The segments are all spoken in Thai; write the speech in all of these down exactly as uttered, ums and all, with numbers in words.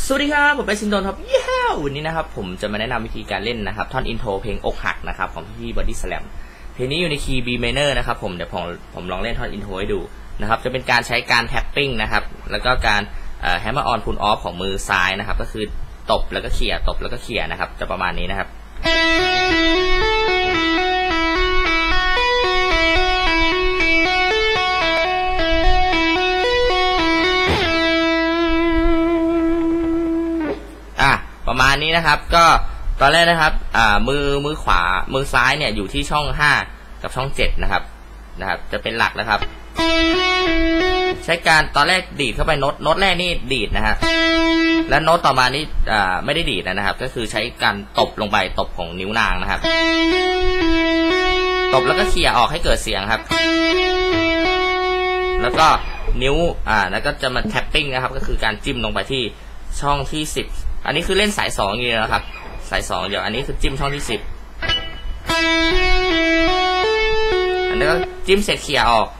สวัสดีครับผมเป็นซินโดนครับเย้วันนี้นะครับผมจะมาแนะนำวิธีการเล่นนะครับท่อนอินโทรเพลงอกหักนะครับของพี่บอดี้สแลมเพลงนี้อยู่ในคีย์ B minor นะครับผมเดี๋ยวผมผมลองเล่นท่อนอินโทรให้ดูนะครับจะเป็นการใช้การแท็ปปิ้งนะครับแล้วก็การแฮมเมอร์ออนพูลออฟของมือซ้ายนะครับก็คือตบแล้วก็เขี่ยตบแล้วก็เขี่ยนะครับจะประมาณนี้นะครับประมาณนี้นะครับก็ตอนแรกนะครับอ่ามือมือขวามือซ้ายเนี่ยอยู่ที่ช่องห้ากับช่องเจ็ดนะครับนะครับจะเป็นหลักนะครับใช้การตอนแรกดีดเข้าไปโน้ตโน้ตแรกนี่ดีดนะฮะแล้วโน้ตต่อมานี่อ่าไม่ได้ดีดนะครับก็คือใช้การตบลงไปตบของนิ้วนางนะครับตบแล้วก็เขี่ยออกให้เกิดเสียงครับแล้วก็นิ้วอ่าแล้วก็จะมาแท็ปปิ้งนะครับก็คือการจิ้มลงไปที่ช่องที่สิบอันนี้คือเล่นสายสองอย่างนี้นะครับสายสองเดี๋ยวอันนี้คือจิ้มช่องที่สิบอันนี้ก็จิ้มเสร็จเขี่ยออก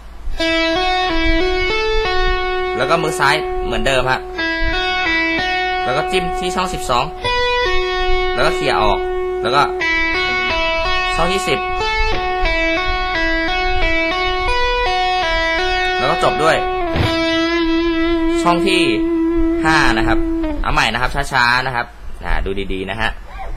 แล้วก็มือซ้ายเหมือนเดิมครับแล้วก็จิ้มที่ช่องสิบสองแล้วก็เขี่ยออกแล้วก็ช่องที่สิบแล้วก็จบด้วยช่องที่ห้านะครับเอาใหม่นะครับช้าๆนะครับดูดีๆนะฮะ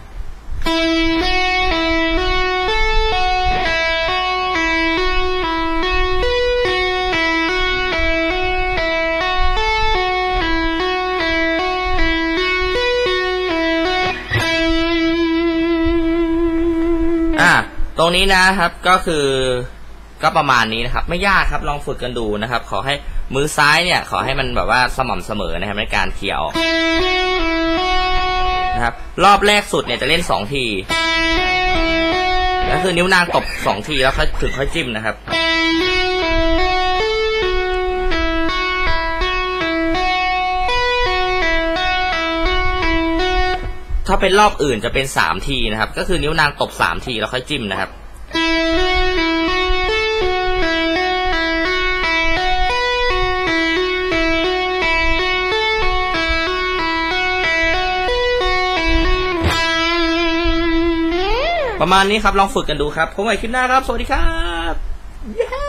อ่ะตรงนี้นะครับก็คือก็ประมาณนี้นะครับไม่ยากครับลองฝึกกันดูนะครับขอให้มือซ้ายเนี่ยขอให้มันแบบว่าสม่ำเสมอนะครับในการเขี่ยออกนะครับรอบแรกสุดเนี่ยจะเล่นสองทีก็คือนิ้วนางตบสองทีแล้วค่อยถึงค่อยจิ้มนะครับถ้าเป็นรอบอื่นจะเป็นสามทีนะครับก็คือนิ้วนางตบสามทีแล้วค่อยจิ้มนะครับประมาณนี้ครับลองฝึกกันดูครับพบกันใหม่คลิปหน้าครับสวัสดีครับ